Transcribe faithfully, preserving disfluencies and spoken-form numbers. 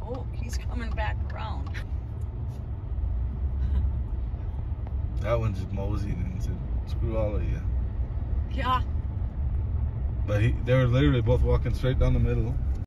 Oh, he's coming back around. That one just moseyed and said, screw all of you. Yeah. But he, they were literally both walking straight down the middle.